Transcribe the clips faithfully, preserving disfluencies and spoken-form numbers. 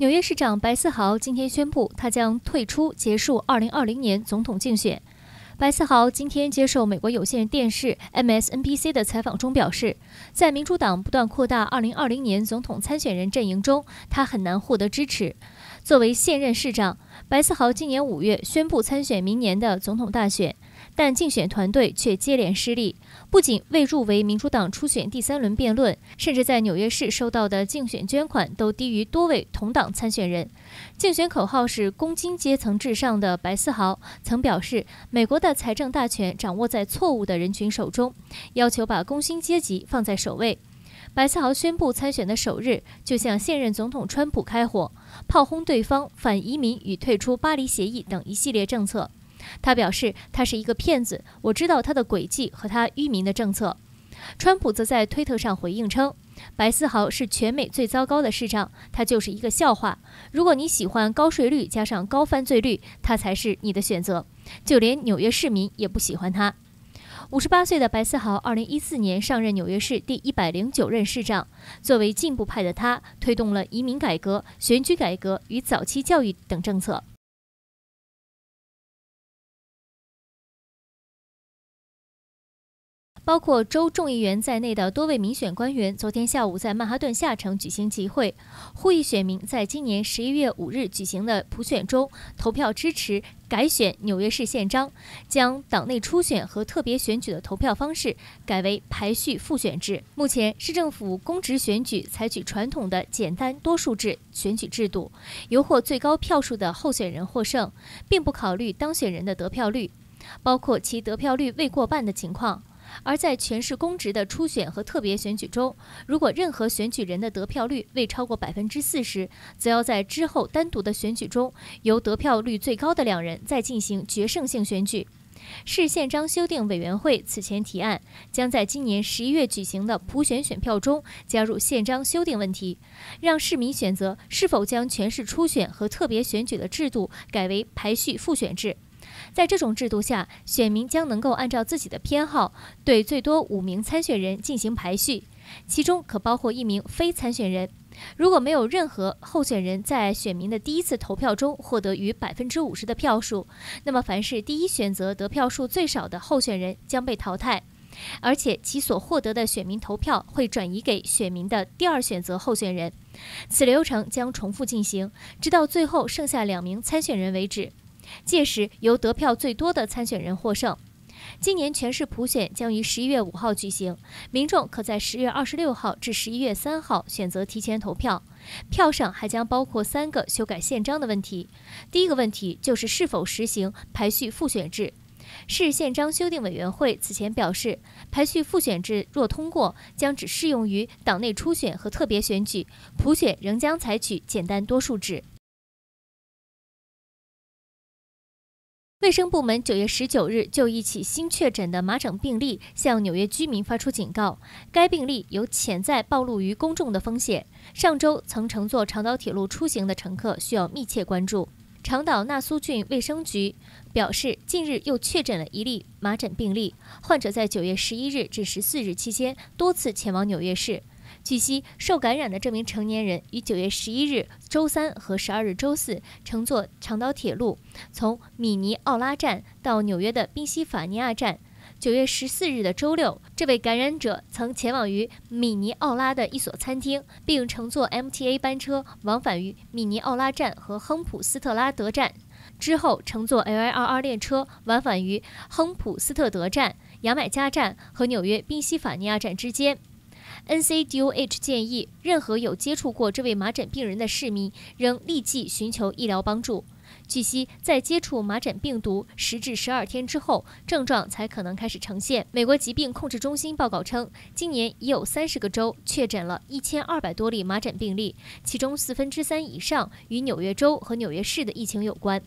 纽约市长白思豪今天宣布，他将退出结束二零二零年总统竞选。白思豪今天接受美国有线电视 M S N B C 的采访中表示，在民主党不断扩大二零二零年总统参选人阵营中，他很难获得支持。作为现任市长，白思豪今年五月宣布参选明年的总统大选，但竞选团队却接连失利，不仅未入围民主党初选第三轮辩论，甚至在纽约市收到的竞选捐款都低于多位同党参选人。竞选口号是"工薪阶层至上"的白思豪曾表示，美国的财政大权掌握在错误的人群手中，要求把工薪阶级放在首位。白思豪宣布参选的首日，就向现任总统川普开火，炮轰对方反移民与退出巴黎协议等一系列政策。他表示，他是一个骗子，我知道他的诡计和他愚民的政策。川普则在推特上回应称，白思豪是全美最糟糕的市长，他就是一个笑话。如果你喜欢高税率加上高犯罪率，他才是你的选择。就连纽约市民也不喜欢他。五十八岁的白思豪，二零一四年上任纽约市第一百零九任市长。作为进步派的他，推动了移民改革、选举改革与早期教育等政策。包括州众议员在内的多位民选官员昨天下午在曼哈顿下城举行集会，呼吁选民在今年十一月五日举行的普选中投票支持改选纽约市宪章，将党内初选和特别选举的投票方式改为排序复选制。目前，市政府公职选举采取传统的简单多数制选举制度，由获最高票数的候选人获胜，并不考虑当选人的得票率，包括其得票率未过半的情况。而在全市公职的初选和特别选举中，如果任何选举人的得票率未超过百分之四十，则要在之后单独的选举中，由得票率最高的两人再进行决胜性选举。市宪章修订委员会此前提案，将在今年十一月举行的普选选票中加入宪章修订问题，让市民选择是否将全市初选和特别选举的制度改为排序复选制。在这种制度下，选民将能够按照自己的偏好，对最多五名参选人进行排序，其中可包括一名非参选人。如果没有任何候选人在选民的第一次投票中获得逾百分之五十的票数，那么凡是第一选择得票数最少的候选人将被淘汰，而且其所获得的选民投票会转移给选民的第二选择候选人。此流程将重复进行，直到最后剩下两名参选人为止。届时由得票最多的参选人获胜。今年全市普选将于十一月五号举行，民众可在十月二十六号至十一月三号选择提前投票。票上还将包括三个修改宪章的问题。第一个问题就是是否实行排序复选制。市宪章修订委员会此前表示，排序复选制若通过，将只适用于党内初选和特别选举，普选仍将采取简单多数制。卫生部门九月十九日就一起新确诊的麻疹病例向纽约居民发出警告，该病例有潜在暴露于公众的风险。上周曾乘坐长岛铁路出行的乘客需要密切关注。长岛纳苏郡卫生局表示，近日又确诊了一例麻疹病例，患者在九月十一日至十四日期间多次前往纽约市。据悉，受感染的这名成年人于九月十一日周三和十二日周四乘坐长岛铁路，从米尼奥拉站到纽约的宾夕法尼亚站。九月十四日的周六，这位感染者曾前往于米尼奥拉的一所餐厅，并乘坐 M T A 班车往返于米尼奥拉站和亨普斯特拉德站，之后乘坐 L I R R 列车往返于亨普斯特德站、牙买加站和纽约宾夕法尼亚站之间。N C D O H 建议，任何有接触过这位麻疹病人的市民仍立即寻求医疗帮助。据悉，在接触麻疹病毒十至十二天之后，症状才可能开始呈现。美国疾病控制中心报告称，今年已有三十个州确诊了一千二百多例麻疹病例，其中四分之三以上与纽约州和纽约市的疫情有关。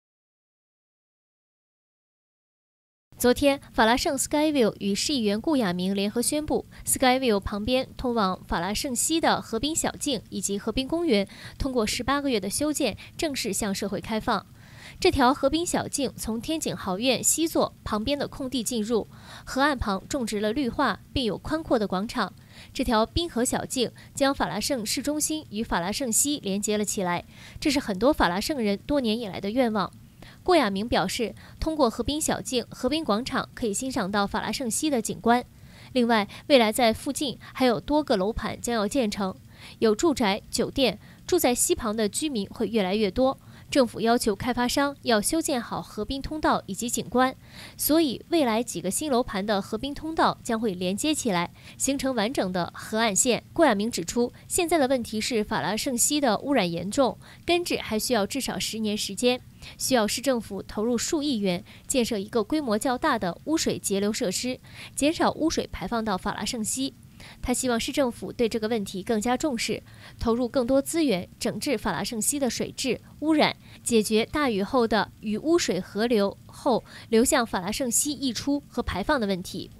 昨天，法拉盛 Skyview 与市议员顾亚明联合宣布 ，Skyview 旁边通往法拉盛西的河滨小径以及河滨公园，通过十八个月的修建，正式向社会开放。这条河滨小径从天井豪苑西座旁边的空地进入，河岸旁种植了绿化，并有宽阔的广场。 这条滨河小径将法拉盛市中心与法拉盛西连接了起来，这是很多法拉盛人多年以来的愿望。郭亚明表示，通过河滨小径、河滨广场可以欣赏到法拉盛西的景观。另外，未来在附近还有多个楼盘将要建成，有住宅、酒店，住在西旁的居民会越来越多。政府要求开发商要修建好河滨通道以及景观，所以未来几个新楼盘的河滨通道将会连接起来，形成完整的河岸线。郭亚明指出，现在的问题是法拉盛西的污染严重，根治还需要至少十年时间，需要市政府投入数亿元建设一个规模较大的污水截流设施，减少污水排放到法拉盛西。他希望市政府对这个问题更加重视，投入更多资源整治法拉盛西的水质污染，解决大雨后的雨污水河流后流向法拉盛西溢出和排放的问题。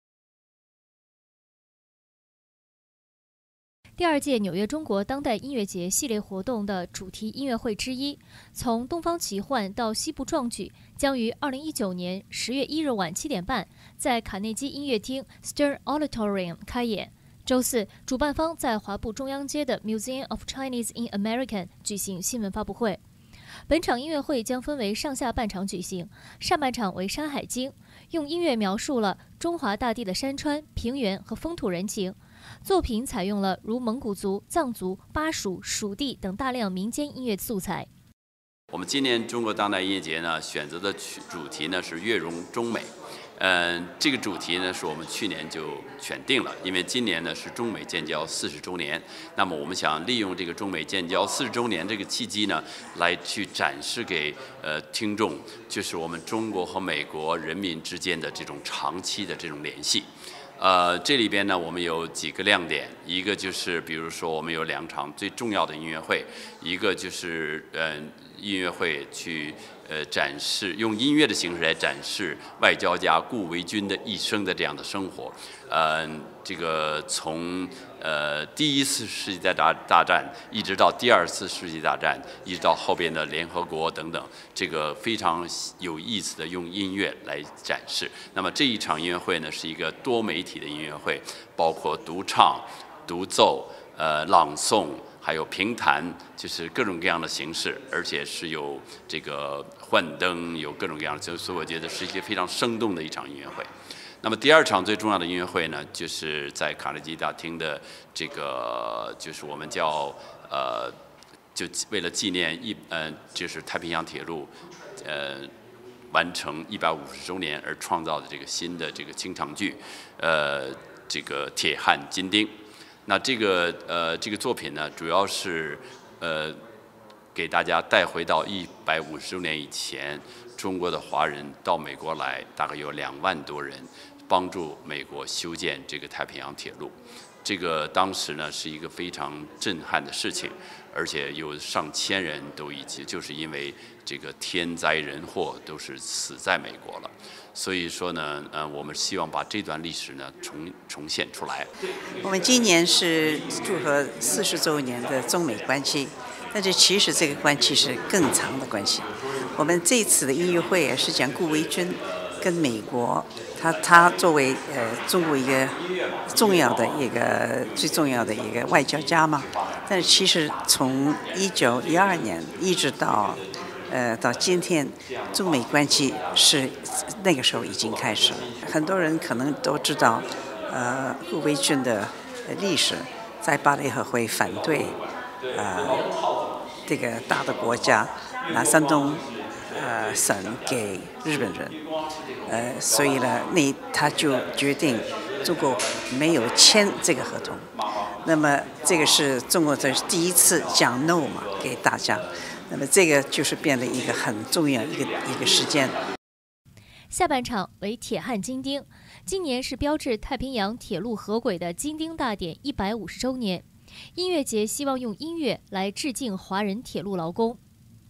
第二届纽约中国当代音乐节系列活动的主题音乐会之一，从东方奇幻到西部壮举，将于二零一九年十月一日晚七点半在卡内基音乐厅 Stern Auditorium 开演。周四，主办方在华埠中央街的 Museum of Chinese in America 举行新闻发布会。本场音乐会将分为上下半场举行，上半场为《山海经》，用音乐描述了中华大地的山川、平原和风土人情。作品采用了如蒙古族、藏族、巴蜀、蜀地等大量民间音乐素材。 我们今年中国当代音乐节呢，选择的主题呢是乐融中美。嗯，这个主题呢是我们去年就选定了，因为今年呢是中美建交四十周年。那么我们想利用这个中美建交四十周年这个契机呢，来去展示给呃听众，就是我们中国和美国人民之间的这种长期的这种联系。呃，这里边呢，我们有几个亮点，一个就是比如说我们有两场最重要的音乐会，一个就是呃音乐会去呃展示用音乐的形式来展示外交家顾维钧的一生的这样的生活，呃，这个从呃第一次世界大大战一直到第二次世界大战，一直到后边的联合国等等，这个非常有意思的用音乐来展示。那么这一场音乐会呢，是一个多媒体的音乐会，包括独唱、独奏、呃朗诵。还有评弹，就是各种各样的形式，而且是有这个幻灯，有各种各样的，所以我觉得是一个非常生动的一场音乐会。那么第二场最重要的音乐会呢，就是在卡内基大厅的这个，就是我们叫呃，就为了纪念一呃，就是太平洋铁路呃完成一百五十周年而创造的这个新的这个清唱剧，呃，这个铁汉金钉。那这个呃这个作品呢，主要是呃给大家带回到一百五十周年以前，中国的华人到美国来，大概有两万多人，帮助美国修建这个太平洋铁路。这个当时呢是一个非常震撼的事情，而且有上千人都已经就是因为这个天灾人祸都是死在美国了。所以说呢，呃，我们希望把这段历史呢重重现出来。 我们今年是祝贺四十周年的中美关系，但是其实这个关系是更长的关系。我们这次的音乐会也是讲顾维钧跟美国，他他作为呃中国一个重要的一个最重要的一个外交家嘛，但是其实从一九一二年一直到。呃，到今天，中美关系是那个时候已经开始了。很多人可能都知道，呃，顾维钧的历史，在巴黎和会反对，呃，这个大的国家拿山东呃省给日本人，呃，所以呢，那他就决定中国没有签这个合同。那么这个是中国这第一次讲 no 嘛，给大家。那么这个就是变了一个很重要一个一个事件。 下半场为铁汉金钉，今年是标志太平洋铁路合轨的金钉大典一百五十周年。音乐节希望用音乐来致敬华人铁路劳工。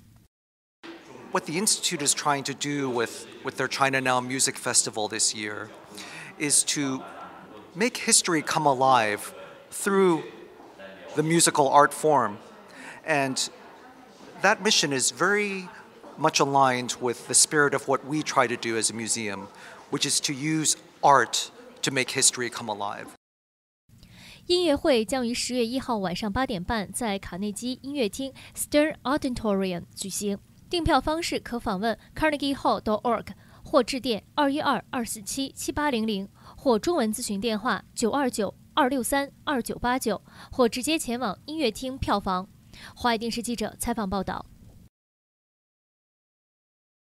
What the Institute is trying to do with, with their China Now Music Festival this year is to make history come alive through the musical art form. And that mission is very much aligned with the spirit of what we try to do as a museum, which is to use art to make history come alive. 音乐会将于十月一号晚上八点半在卡内基音乐厅 Stern Auditorium 举行。订票方式可访问 carnegie hall dot org 或致电二一二二四七七八零零或中文咨询电话九二九二六三二九八九或直接前往音乐厅票房。华语电视记者采访报道。